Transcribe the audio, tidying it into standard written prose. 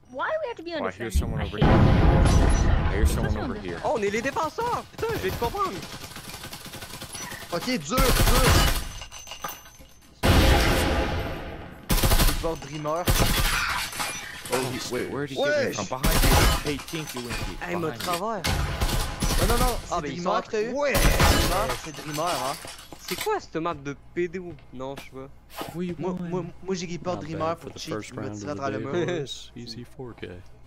Why do we have to be on Oh, I hear someone over hate here. it. I hear someone over here. Oh, on est les défenseurs! Putain, je vais te comprendre! Ok, dur! Bord Dreamer. Oh, wait, where did he get me from? Behind you. Hey, Tinky Winky. Hey, il m'a behind you. travers! Non, Ah, c'est mais ils sont Dreamer que t'as eu? Ouais! C'est Dreamer, hein. C'est quoi cette map de pédé? Non, je sais pas. We won. Moi j'ai report Not Dreamer bad pour for the cheat, first il me round tire of dans the le day, mur. boys. Easy 4K.